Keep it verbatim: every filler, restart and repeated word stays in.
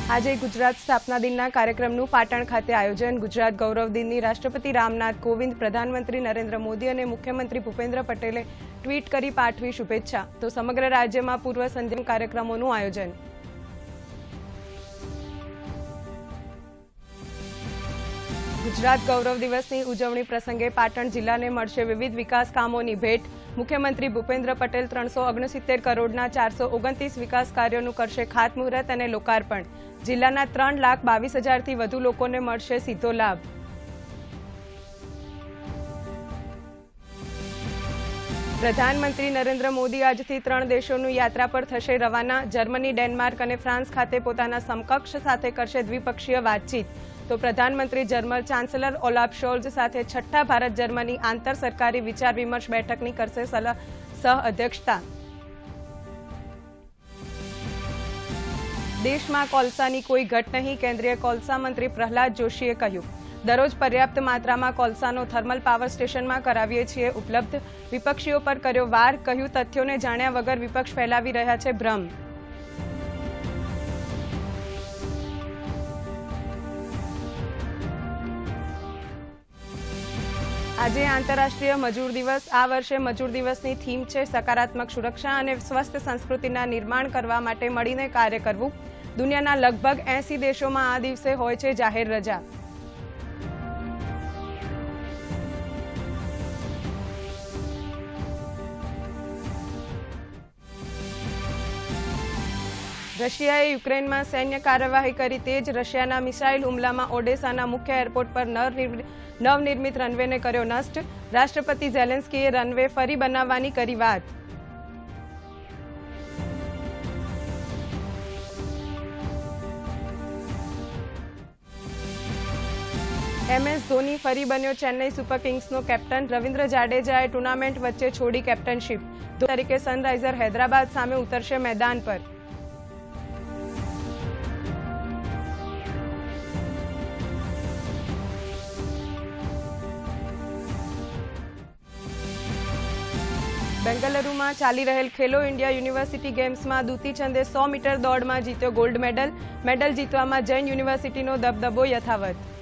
આજે ગુજરાત સ્થાપના દિનના કાર્યક્રમનું પાટણ ખાતે આયોજન। ગુજરાત ગૌરવ દિનની રાષ્ટ્રપતિ રામનાથ કોવિંદ, પ્રધાનમંત્રી નરેન્દ્ર મોદી અને મુખ્યમંત્રી ભૂપેન્દ્ર પટેલે ટ્વીટ કરી પાઠવી શુભેચ્છા। તો સમગ્ર રાજ્યમાં પૂર્વ સંધ્યા કાર્યક્રમોનું આયોજન। ગુજરાત ગૌરવ દિવસની ઉજવણી પ્રસંગે પાટણ જિલ્લાને મળશે વિવિધ વિકાસ કામોની ભેટ। મુખ્યમંત્રી ભૂપેન્દ્ર પટેલ ત્રણસો ઓગણસિત્તેર કરોડના ચારસો ઓગણત્રીસ વિકાસ કાર્યોનું કરશે ખાતમુહૂર્ત અને લોકાર્પણ। જિલ્લાના ત્રણ લાખ બાવીસ હજારથી વધુ લોકોને મળશે સીધો લાભ। પ્રધાનમંત્રી નરેન્દ્ર મોદી આજથી ત્રણ દેશોની યાત્રા પર થશે રવાના। જર્મની, ડેનમાર્ક અને ફ્રાન્સ ખાતે પોતાના સમકક્ષ સાથે કરશે દ્વિપક્ષીય વાતચીત। તો પ્રધાનમંત્રી જર્મન ચાન્સેલર ઓલાફ શોલ્ઝ સાથે છઠ્ઠા ભારત જર્મની આંતર સરકારી વિચાર વિમર્શ બેઠકની કરશે સહ અધ્યક્ષતા। દેશમાં કોલસાની કોઈ ઘટ નહીં, કેન્દ્રીય કોલસા મંત્રી પ્રહલાદ જોશીએ કહ્યું। દરરોજ પર્યાપ્ત માત્રામાં કોલસાનો થર્મલ પાવર સ્ટેશનમાં કરાવીએ છીએ ઉપલબ્ધ। વિપક્ષીઓ પર કર્યો વાર, કહ્યું તથ્યોને જાણ્યા વગર વિપક્ષ ફેલાવી રહ્યા છે ભ્રમ। આજે આંતરરાષ્ટ્રીય મજૂર દિવસ। આ વર્ષે મજૂર દિવસની થીમ છે સકારાત્મક સુરક્ષા અને સ્વસ્થ સંસ્કૃતિના નિર્માણ કરવા માટે મળીને કાર્ય કરવું। દુનિયાના લગભગ એંસી દેશોમાં આ દિવસે હોય છે જાહેર રજા। રશિયાએ યુક્રેનમાં સૈન્ય કાર્યવાહી કરી તેજ। રશિયાના મિસાઇલ હુમલામાં ઓડેસાના મુખ્ય એરપોર્ટ પર નવનિર્મિત રનવેને કર્યો નષ્ટ। રાષ્ટ્રપતિ ઝેલેન્સ્કીએ રનવે ફરી બનાવવાની કરી વાત। એમએસ ધોની ફરી બન્યો ચેન્નઈ સુપર કિંગ્સનો કેપ્ટન। રવિન્દ્ર જાડેજાએ ટુર્નામેન્ટ વચ્ચે છોડી કેપ્ટનશીપ। ધોની તરીકે સનરાઇઝર હૈદરાબાદ સામે ઉતરશે મેદાન પર। બેંગલુરુમાં ચાલી રહેલ ખેલો ઇન્ડિયા યુનિવર્સિટી ગેમ્સમાં દુતી ચંદે સો મીટર દોડમાં જીત્યો ગોલ્ડ મેડલ। મેડલ જીતવામાં જૈન યુનિવર્સિટીનો દબદબો યથાવત।